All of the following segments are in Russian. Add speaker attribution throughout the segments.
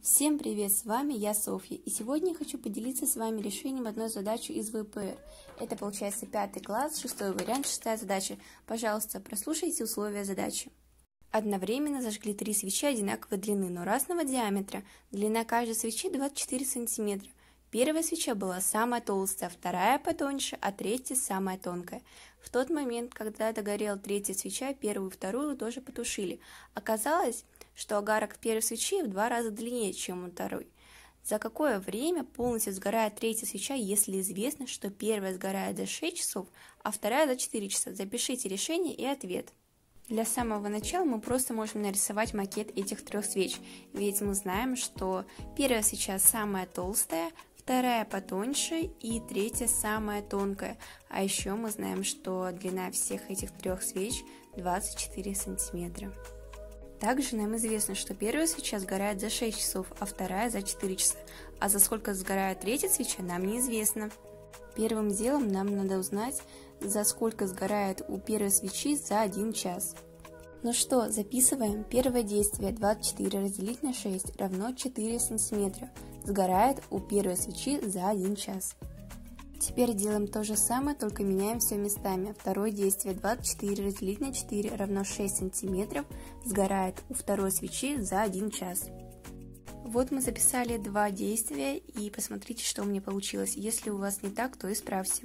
Speaker 1: Всем привет, с вами я, Софья, и сегодня я хочу поделиться с вами решением одной задачи из ВПР. Это получается 5 класс, 6 вариант, 6 задача. Пожалуйста, прослушайте условия задачи. Одновременно зажгли 3 свечи одинаковой длины, но разного диаметра. Длина каждой свечи 24 см. Первая свеча была самая толстая, вторая потоньше, а третья самая тонкая. В тот момент, когда догорела третья свеча, первую и вторую тоже потушили. Оказалось, что огарок первой свечи в 2 раза длиннее, чем у второй. За какое время полностью сгорает третья свеча, если известно, что первая сгорает за 6 часов, а вторая за 4 часа? Запишите решение и ответ. Для самого начала мы просто можем нарисовать макет этих 3 свеч, ведь мы знаем, что первая свеча самая толстая, вторая потоньше и третья самая тонкая. А еще мы знаем, что длина всех этих 3 свеч 24 сантиметра. Также нам известно, что первая свеча сгорает за 6 часов, а вторая за 4 часа. А за сколько сгорает третья свеча, нам неизвестно. Первым делом нам надо узнать, за сколько сгорает у первой свечи за 1 час. Ну что, записываем. Первое действие 24 разделить на 6 равно 4 см. Сгорает у первой свечи за 1 час. Теперь делаем то же самое, только меняем все местами. Второе действие 24 разделить на 4 равно 6 см. Сгорает у второй свечи за 1 час. Вот мы записали 2 действия и посмотрите, что у меня получилось. Если у вас не так, то исправьте.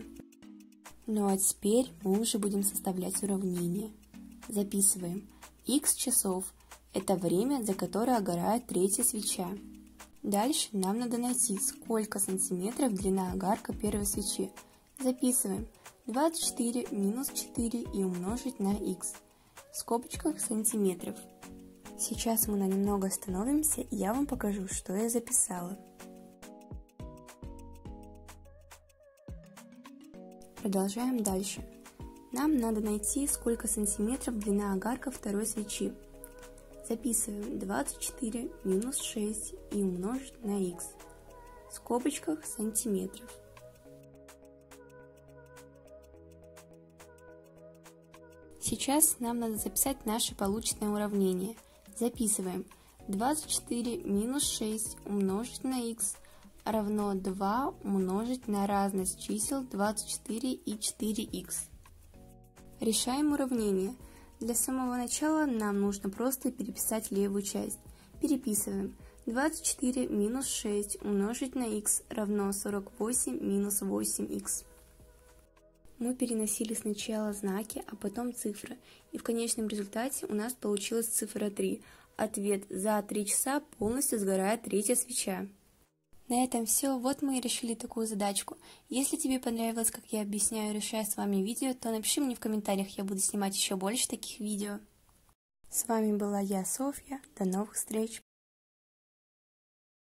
Speaker 1: Ну а теперь мы уже будем составлять уравнение. Записываем. Х часов – это время, за которое горает третья свеча. Дальше нам надо найти, сколько сантиметров длина огарка первой свечи. Записываем 24 минус 4 и умножить на х. В скобочках сантиметров. Сейчас мы на немного остановимся, и я вам покажу, что я записала. Продолжаем дальше. Нам надо найти, сколько сантиметров длина огарка второй свечи. Записываем 24 минус 6 и умножить на х. В скобочках сантиметров. Сейчас нам надо записать наше полученное уравнение. Записываем 24 минус 6 умножить на х равно 2 умножить на разность чисел 24 и 4х. Решаем уравнение. Для самого начала нам нужно просто переписать левую часть. Переписываем 24 минус 6 умножить на х равно 48 минус 8х. Мы переносили сначала знаки, а потом цифры, и в конечном результате у нас получилась цифра 3. Ответ: за 3 часа полностью сгорает третья свеча. На этом все, вот мы и решили такую задачку. Если тебе понравилось, как я объясняю и решаю с вами видео, то напиши мне в комментариях, я буду снимать еще больше таких видео. С вами была я, Софья, до новых встреч!